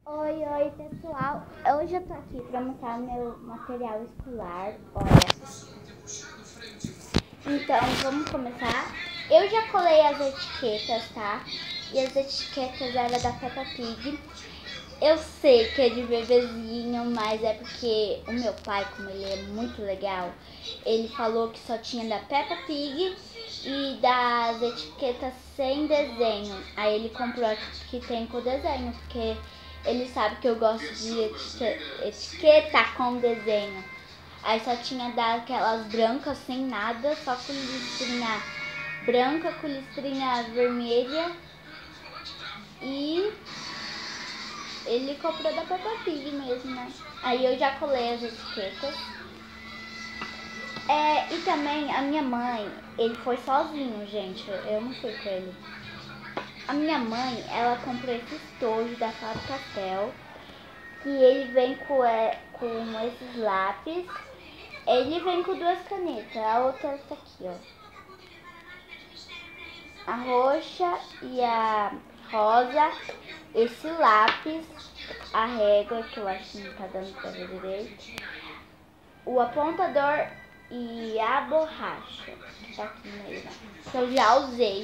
Oi, pessoal. Hoje eu tô aqui pra mostrar meu material escolar. Olha. Então, vamos começar. Eu já colei as etiquetas, tá? E as etiquetas eram da Peppa Pig. Eu sei que é de bebezinho, mas é porque o meu pai, como ele é muito legal, ele falou que só tinha da Peppa Pig e das etiquetas sem desenho. Aí ele comprou a que tem com desenho, porque ele sabe que eu gosto de etiqueta com desenho. Aí só tinha daquelas brancas sem nada, só com listrinha branca, com listrinha vermelha. E ele comprou da Peppa Pig mesmo, né? Aí eu já colei as etiquetas. E também a minha mãe, ele foi sozinho, gente. Eu não fui com ele. A minha mãe, ela comprou esse estojo da Faber-Castell. Que ele vem com esses lápis. Ele vem com duas canetas. A outra tá aqui, ó. A roxa e a rosa. Esse lápis, a régua, que eu acho que não tá dando pra ver direito, o apontador e a borracha, que tá aqui no meio, né? Que eu já usei.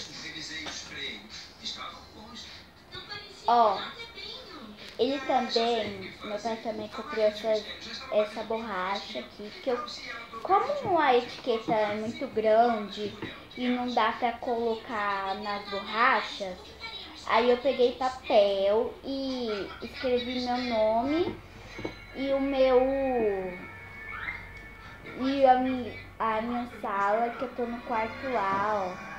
Ó, ele também, meu pai também comprou essa borracha aqui, que como a etiqueta é muito grande e não dá pra colocar nas borrachas, aí eu peguei papel e escrevi meu nome e o meu e a minha sala, que eu tô no quarto A, ó.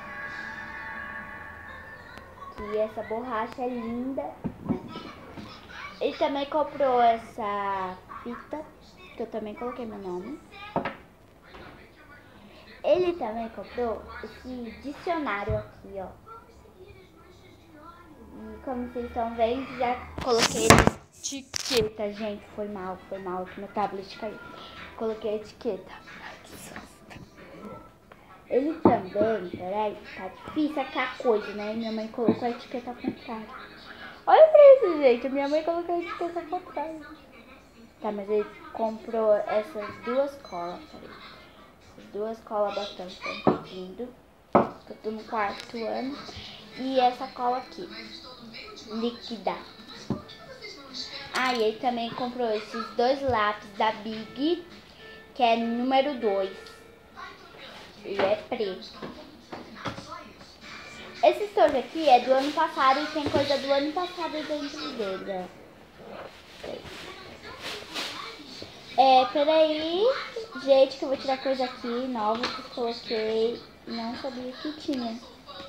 Que essa borracha é linda, né? Ele também comprou essa fita, que eu também coloquei meu nome. Ele também comprou esse dicionário aqui, ó. E como vocês estão vendo, já coloquei etiqueta, gente. Foi mal que meu tablet caiu. Coloquei a etiqueta. Ai, que susto. Ele também, peraí, tá difícil aqui a coisa, né? Minha mãe colocou a etiqueta ao contrário. Olha pra isso, gente. Minha mãe colocou a etiqueta ao contrário. Tá, mas ele comprou essas duas colas, peraí. Essas duas colas bastante estão pedindo. Eu tô no quarto ano. E essa cola aqui, líquida. E ele também comprou esses dois lápis da Big, que é número 2. Ele é preto. Esse estojo aqui é do ano passado e tem coisa do ano passado dentro dele, ó. Peraí, gente, que eu vou tirar coisa aqui nova que eu coloquei e não sabia que tinha.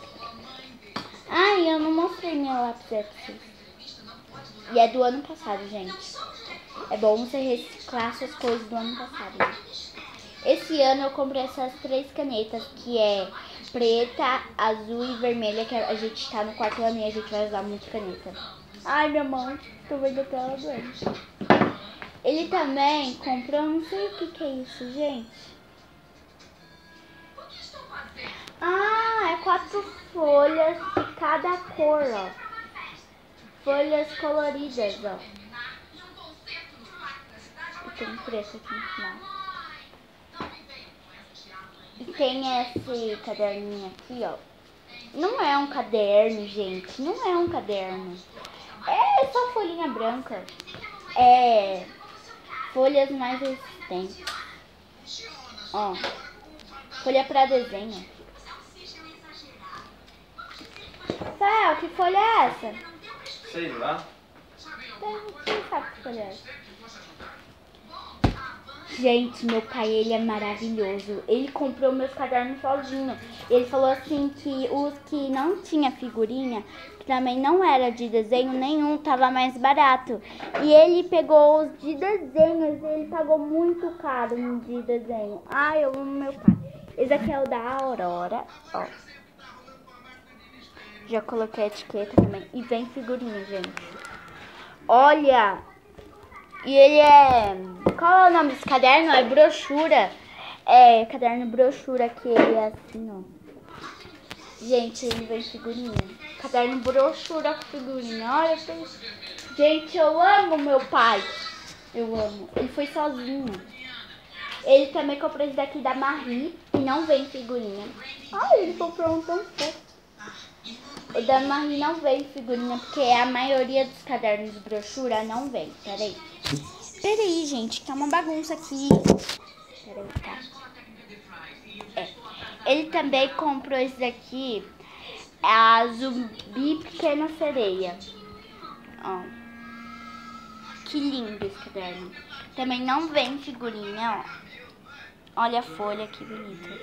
Eu não mostrei minha lápis aqui. E é do ano passado, gente. É bom você reciclar suas coisas do ano passado, né? Esse ano eu comprei essas 3 canetas, que é preta, azul e vermelha, que a gente tá no quarto ano e a gente vai usar muito caneta. Ai, minha mão, tô vendo até ela doente. Ele também comprou, não sei o que é isso, gente. É 4 folhas de cada cor, ó. Folhas coloridas, ó. E tem um preço aqui no final. E tem esse caderninho aqui, ó. Não é um caderno, gente. Não é um caderno. É só folhinha branca. É folhas mais resistentes. Ó. Folha pra desenho. Rafael, que folha é essa? Sei lá. Quem sabe que folha é essa? Gente, meu pai, ele é maravilhoso. Ele comprou meus cadernos sozinho. Ele falou assim que os que não tinha figurinha, que também não era de desenho nenhum, tava mais barato. E ele pegou os de desenhos, ele pagou muito caro no de desenho. Eu amo meu pai. Esse aqui é o da Aurora, ó. Já coloquei a etiqueta também. E vem figurinha, gente. Olha! E ele é... Qual é o nome desse caderno? É brochura. É caderno brochura, que ele é assim, ó. Gente, ele vem figurinha. Caderno brochura com figurinha. Olha, gente, eu amo meu pai. Eu amo. Ele foi sozinho. Ele também comprou esse daqui da Marie e não vem figurinha. Olha, ele comprou um tão fofo. O da Marie não vem figurinha, porque a maioria dos cadernos de brochura não vem. Peraí, gente, tá uma bagunça aqui. Peraí, tá. Ele também comprou esse daqui, a Zumbi Pequena Sereia. Ó. Que lindo esse caderno. Também não vem figurinha, ó. Olha a folha, que bonita.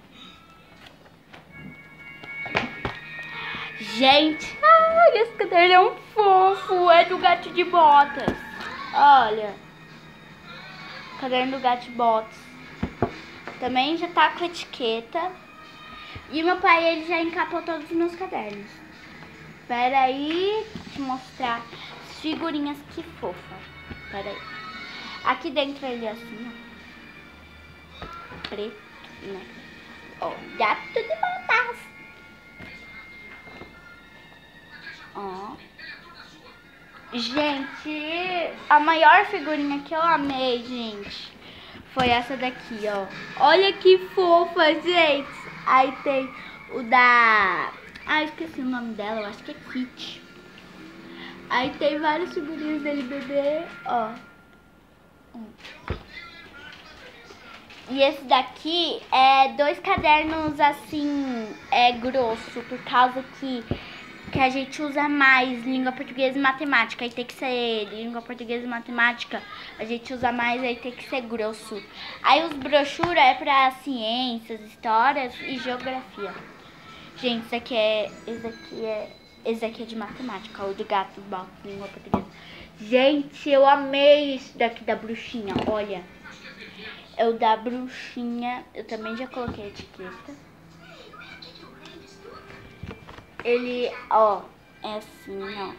Gente, olha, esse caderno é um fofo. É do Gato de Botas. Olha. Caderno do Gato de Botas. Também já tá com etiqueta. E meu pai, ele já encapou todos os meus cadernos. Pera aí, deixa eu mostrar as figurinhas, que fofa. Pera aí. Aqui dentro ele é assim, ó. Preto, né? Ó, Gato de Botas. Ó. Gente, a maior figurinha que eu amei, gente, foi essa daqui, ó. Olha que fofa, gente. Aí tem o da... Ah, esqueci o nome dela, eu acho que é Kitty. Aí tem várias figurinhas dele bebê, ó. E esse daqui é 2 cadernos assim, grosso, por causa que a gente usa mais língua portuguesa e matemática. Aí tem que ser língua portuguesa e matemática, a gente usa mais, aí tem que ser grosso. Aí os brochura é pra ciências, histórias e geografia. Gente, esse aqui é de matemática, o do gato, língua portuguesa. Gente, eu amei esse daqui da bruxinha, olha. É o da bruxinha, eu também já coloquei a etiqueta. Ele, ó, é assim, ó.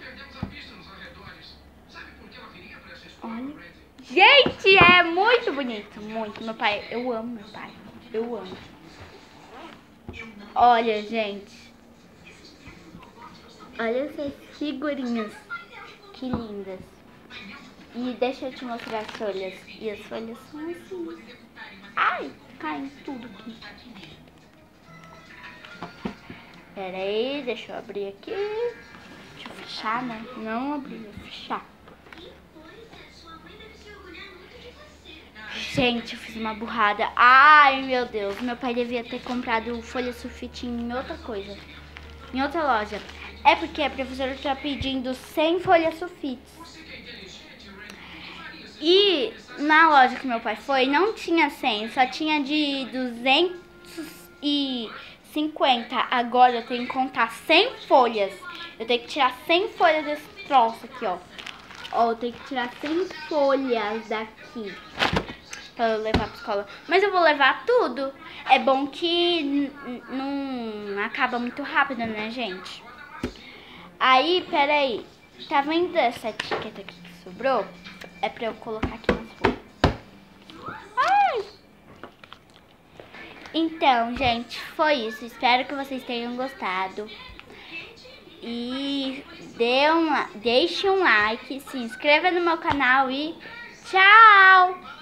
Olha. Gente, é muito bonito, muito. Meu pai, eu amo meu pai, eu amo. Olha, gente. Olha essas figurinhas, que lindas. E deixa eu te mostrar as folhas. E as folhas são assim. Ai, cai tudo aqui. Pera aí, deixa eu abrir aqui. Deixa eu fechar, né? Não abrir, vou fechar. Gente, eu fiz uma burrada. Ai, meu Deus. Meu pai devia ter comprado folha sulfite em outra coisa. Em outra loja. É porque a professora tá pedindo 100 folhas sulfites. E na loja que meu pai foi, não tinha 100, só tinha de 250. Agora eu tenho que contar 100 folhas. Eu tenho que tirar 100 folhas desse troço aqui, ó. Ó, eu tenho que tirar 100 folhas daqui pra eu levar pra escola. Mas eu vou levar tudo. É bom que não acaba muito rápido, né, gente? Aí, peraí. Tá vendo essa etiqueta aqui que sobrou? É pra eu colocar aqui nas folhas. Ai! Então, gente, foi isso. Espero que vocês tenham gostado. E deixe um like, se inscreva no meu canal e tchau!